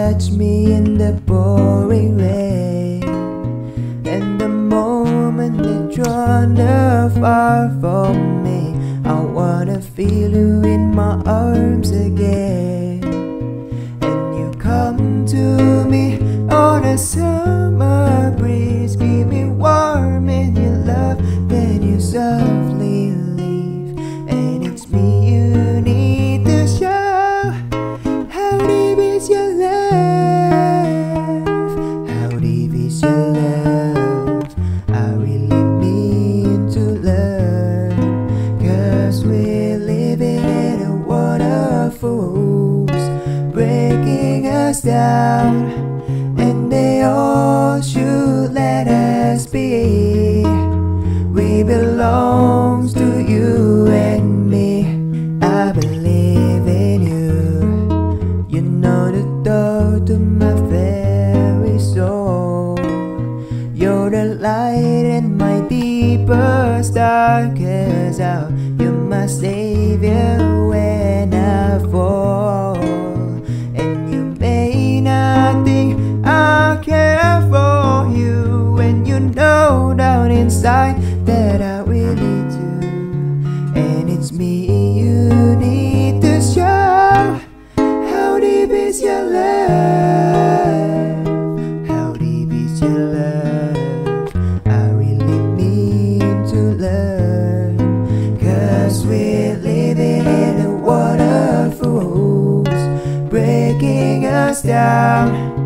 catch me in the pouring rain, and the moment that you're not far from me, I wanna feel you in my arms again. And you come to me on a summer breeze, keep me warm in your love, then you softly leave. And it's me you need to show. How deep is your love? How deep is your love? I really mean to learn, 'cause we're living in a world of fools, breaking us down, and they all should let us be. We belong to you and me. I believe in you. You know the door to my very soul. You're the light in my deepest, darkest hour. You're my savior when I fall. And you may not think I care for you, when you know down inside that I really do. And it's me you need to show. How deep is your love? How deep is your love? I really mean to learn, 'cause we're living in a world of fools, breaking us down,